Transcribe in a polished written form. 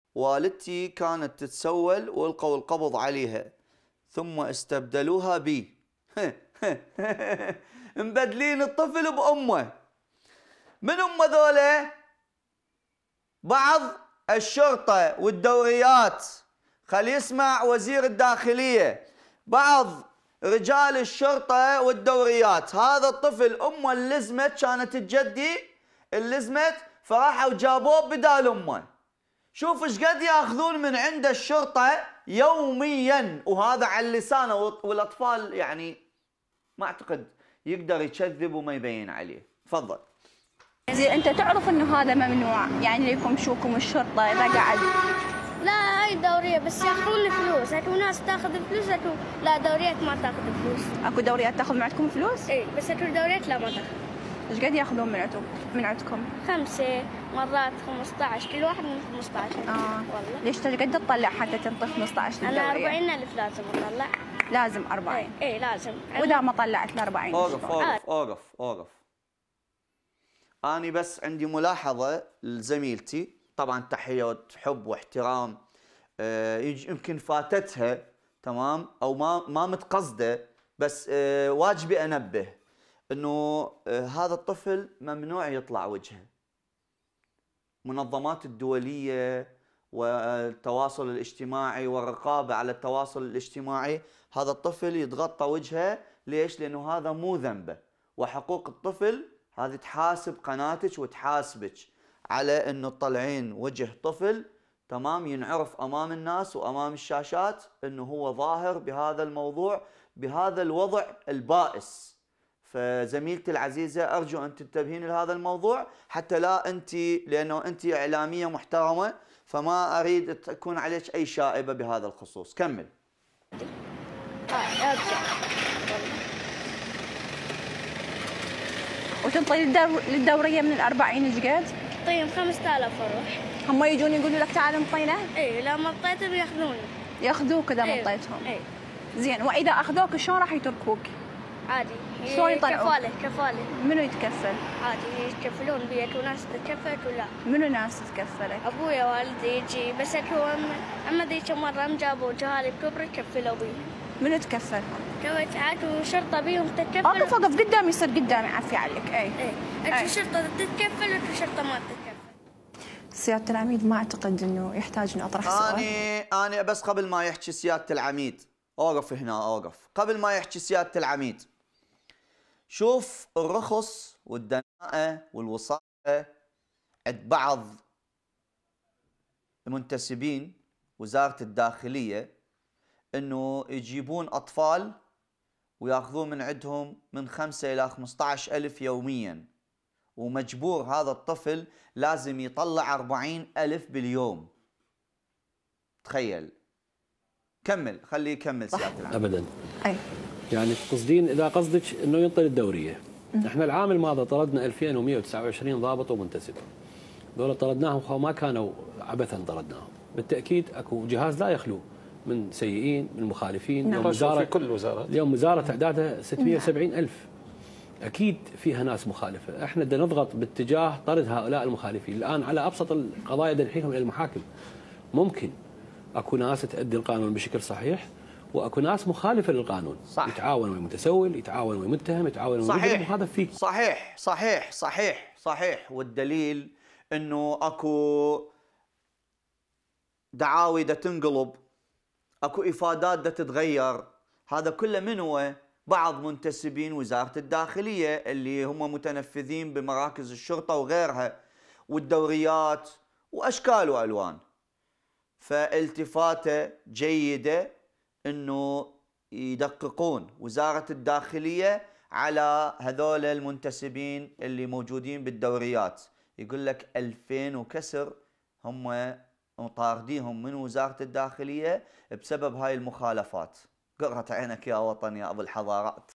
والدتي كانت تتسول والقوا القبض عليها ثم استبدلوها بي. مبدلين الطفل بأمه. من أم ذولا؟ بعض الشرطة والدوريات. خل يسمع وزير الداخلية. بعض رجال الشرطة والدوريات. هذا الطفل أمه اللزمت، كانت الجدي اللزمت، فراحوا جابوه بدال أمه. شوف ايش قد ياخذون من عند الشرطة يوميا، وهذا على لسانه، والأطفال يعني ما أعتقد يقدر يكذب وما يبين عليه. تفضل. زين انت تعرف انه هذا ممنوع، يعني لكم شوكم الشرطه اذا قعد؟ لا هاي دورية بس ياخذون فلوس، اكو ناس تاخذ فلوس، اكو لا دوريات ما تاخذ فلوس. اكو دوريات تاخذ من عندكم فلوس؟ اي بس اكو دوريات لا ما تاخذ. ايش قد ياخذون من عندكم؟ 5 مرات 15، كل واحد من 15. والله ليش قد تطلع حتى تنطي 15 للدورية؟ انا 40,000 لازم اطلع. لازم 40؟ اي لازم. واذا ما طلعت ال 40؟ اوقف. أنا بس عندي ملاحظة لزميلتي، طبعا تحية حب واحترام، يمكن فاتتها تمام أو ما متقصدة، بس واجبي أنبه إنه هذا الطفل ممنوع يطلع وجهه. المنظمات الدولية والتواصل الاجتماعي والرقابة على التواصل الاجتماعي، هذا الطفل يتغطى وجهه. ليش؟ لأنه هذا مو ذنبه، وحقوق الطفل هذه تحاسب قناتك وتحاسبك على انه تطلعين وجه طفل تمام، ينعرف امام الناس وامام الشاشات انه هو ظاهر بهذا الموضوع بهذا الوضع البائس. فزميلتي العزيزه ارجو ان تنتبهين لهذا الموضوع، حتى لا انت، لانه انت اعلاميه محترمه، فما اريد تكون عليك اي شائبه بهذا الخصوص. كمل. وتنطي للدورية من ال40 ايش قد؟ طيب 5000 اروح. هم يجون يقولوا لك تعال انطينا؟ اي لا ما طيتهم ياخذوني. ياخذوك اذا ما انطيتهم؟ اي. زين واذا اخذوك شلون راح يتركوك؟ عادي. شلون يطلعوك؟ كفالة. منو يتكفل؟ عادي يتكفلون بي، اكو ناس تتكفل ولا. منو ناس تتكفلك؟ ابويا والدي يجي، بس اكو اما ذيك مرة جابوا جهالي بكبر كفلوا بي. منو تكفلهم؟ كويت عاد شرطة بيهم تتكفل. وقف قدامي، يصير قدامي عفي عليك. اي اكو شرطة تتكفل واكو شرطة ما تتكفل. سيادة العميد ما اعتقد انه يحتاج اني اطرح سؤال. اني بس قبل ما يحكي سيادة العميد، اوقف هنا، اوقف قبل ما يحكي سيادة العميد. شوف الرخص والدناءة والوصاية عند بعض المنتسبين وزارة الداخلية انه يجيبون اطفال وياخذون من عندهم من 5 إلى 15 ألف يوميا، ومجبور هذا الطفل لازم يطلع 40 ألف باليوم. تخيل. كمل، خليه يكمل سيادة العميد. ابدا. اي يعني تقصدين اذا قصدك انه ينطي الدوريه. احنا العام الماضي طردنا 2129 ضابط ومنتسب. دول طردناهم ما كانوا عبثا طردناهم، بالتاكيد اكو جهاز لا يخلو من سيئين من مخالفين. نعم. في كل وزارات. اليوم وزاره تعدادها 670 ألف. اكيد فيها ناس مخالفه، احنا بدنا نضغط باتجاه طرد هؤلاء المخالفين. الان على ابسط القضايا بدنا نحيلهم الى المحاكم. ممكن اكو ناس تؤدي القانون بشكل صحيح واكو ناس مخالفه للقانون. صح. يتعاون ويا المتسول، يتعاون ويا المتهم، يتعاون ويا المجرم، وهذا فيه. صحيح. والدليل انه اكو دعاوي دا تنقلب، اكو افادات دا تتغير. هذا كله من هو؟ بعض منتسبين وزارة الداخلية اللي هم متنفذين بمراكز الشرطة وغيرها والدوريات واشكال والوان. فالتفاتة جيدة انه يدققون وزارة الداخلية على هذول المنتسبين اللي موجودين بالدوريات. يقول لك 2000 وكسر هم مطارديهم من وزارة الداخلية بسبب هاي المخالفات. قرة عينك يا وطن يا أبو الحضارات.